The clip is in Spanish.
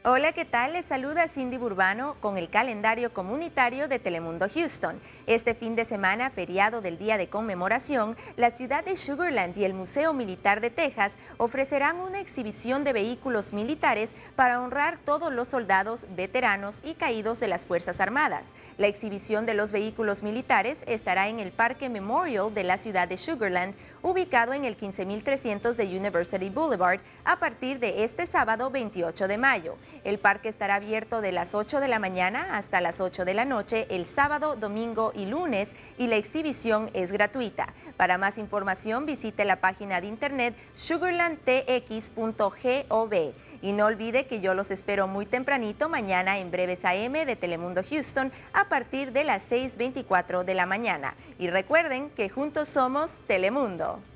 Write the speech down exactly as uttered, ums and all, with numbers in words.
Hola, ¿qué tal? Les saluda Cindy Burbano con el calendario comunitario de Telemundo Houston. Este fin de semana, feriado del Día de Conmemoración, la ciudad de Sugar Land y el Museo Militar de Texas ofrecerán una exhibición de vehículos militares para honrar todos los soldados, veteranos y caídos de las Fuerzas Armadas. La exhibición de los vehículos militares estará en el Parque Memorial de la ciudad de Sugar Land, ubicado en el quince mil trescientos de University Boulevard, a partir de este sábado veintiocho de mayo. El parque estará abierto de las ocho de la mañana hasta las ocho de la noche el sábado, domingo y lunes, y la exhibición es gratuita. Para más información visite la página de internet sugarland t x punto gov. Y no olvide que yo los espero muy tempranito mañana en Breves A M de Telemundo Houston a partir de las seis veinticuatro de la mañana. Y recuerden que juntos somos Telemundo.